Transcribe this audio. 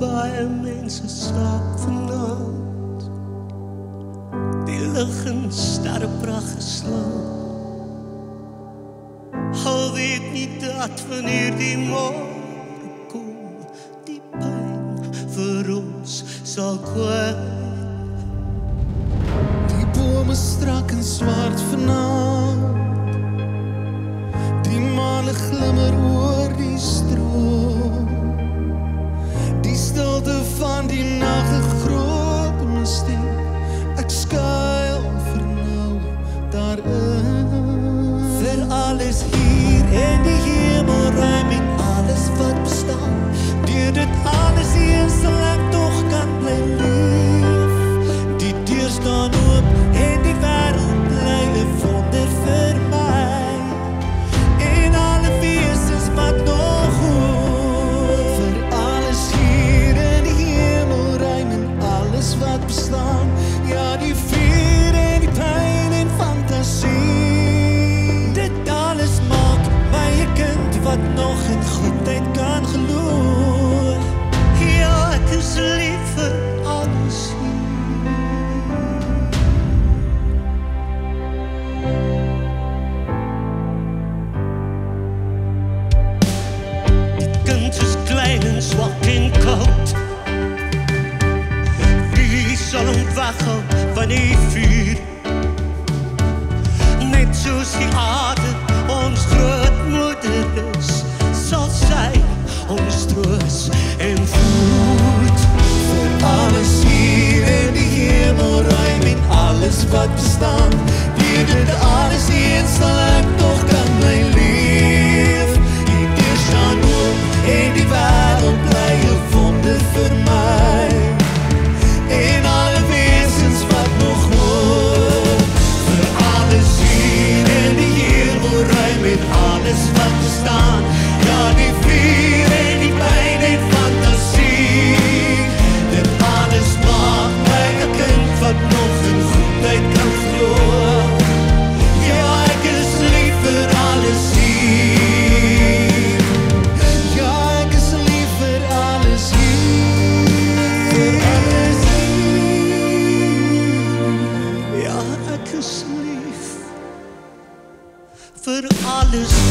baie mense slaap vanaand. Die lig in sterrepragt geslaap. Al weet nie dat wanneer die môre kom, die pyn vir ons sal kwyt. Die bome strak en swart vanaand, die maan glimmer oor die stroom. Die stilte van die nag 'n groot mysterie. Ek skuil vir nou daarin. Vir alles hier en die hemelruim en alles wat bestaan. Deur dit alles hier sal ek tog kan bly leef. Die deur staan oop en die wêreld bly 'n wonder vir my. En alle wesens wat nog hoor. Vir alles hier in die hemelruim en alles wat bestaan. Ja, die vuur en die pyn en fantasie. Dit alles maak my 'n kind wat nog in goedheid kan glo. Ja, ek is lief vir alles hier. Die kind is klein en swak en koud. Wie sal hom weghou van die vuur? Net soos die aarde ons grootmoeder is, sal sy ons troos en voed. Vir alles hier in die hemelruim en alles wat bestaan. Deur dit alles heen sal ek tog kan bly leef. Die deur staan oop en die wêreld bly 'n wonder vir my. En alle wesens wat nog hoor. Vir alles hier in die hemelruim en alles wat bestaan. Ja, die vuur en die pyn en fantasie. Dit alles maak my 'n kind wat nog in goedheid kan glo. Ja, ek is lief vir alles hier. Ja, ek is lief vir alles hier. Vir alles hier. Ja, ek is lief vir alles